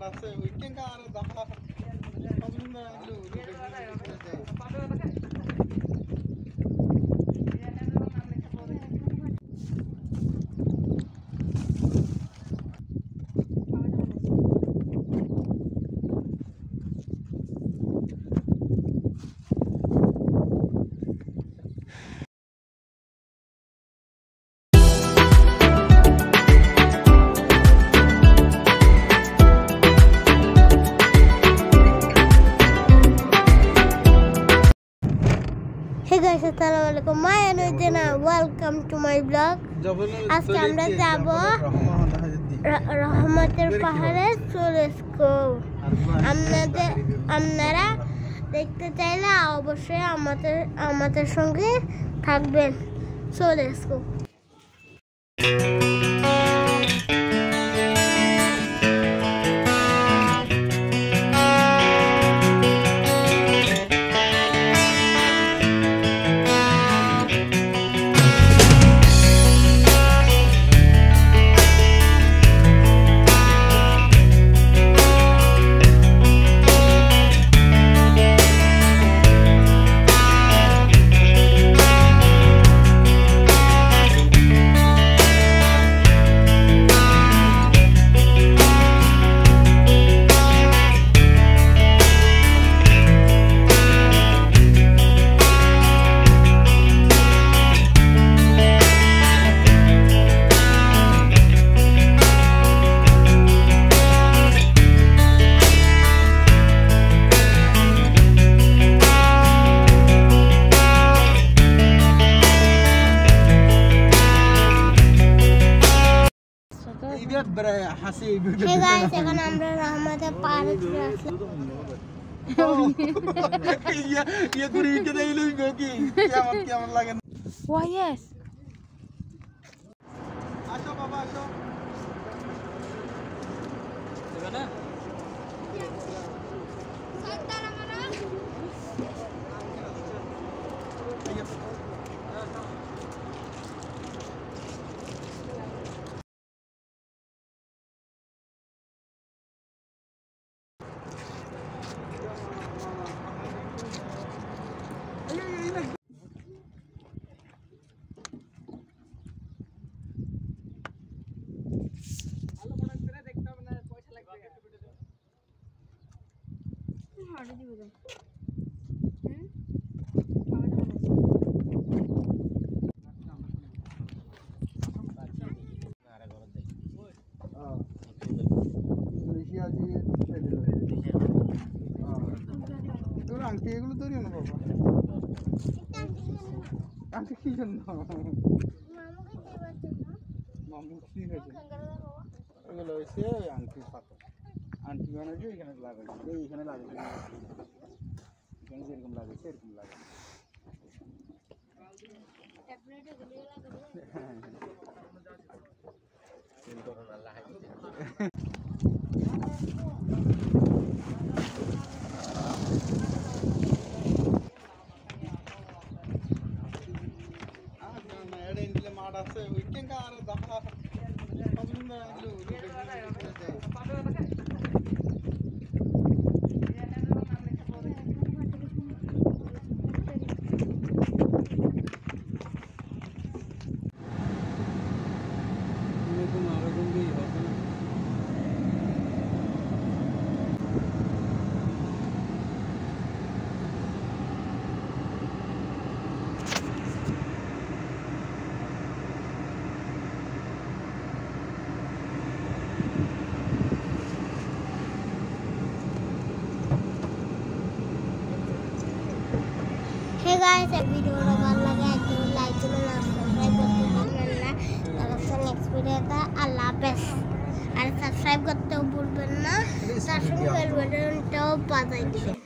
Hey guys, assalamualaikum. My Anujana, welcome to my vlog. আজকে আমরা যাব রহমতের পাহাড়ে চুলেস্কো। আপনারা দেখতে চাইলে অবশ্যই আমাদের সঙ্গে থাকবেন। চুলেস্কো Hey guys, এখন আমরা রহমতের পাহাড়ে চলে আসলাম। কেমন লাগে? Why yes? আসো বাবা আসো। দেবে না? সন্তান আমারা। আংটি এগুলো তৈরি না বাবা আংটি কি জন্য মামু কি হয়েছে এগুলো হয়েছে আংটি পাতা আংটি বানাইছে এখানে লাগাইছে এইখানে লাগাইছে এখানে যেরকম লাগাইছে এরকম লাগাইছে Hey guys, video ভালো লাগে একটু লাইক করুন আর সাবস্ক্রাইব করতে ভুলবেন না। তারপর নেক্সট ভিডিওতে আল্লাহ হাফেজ। আর সাবস্ক্রাইব করতেও ভুলবেন না। তার সঙ্গে বেল বাটনটাও বাজাই দিবেন।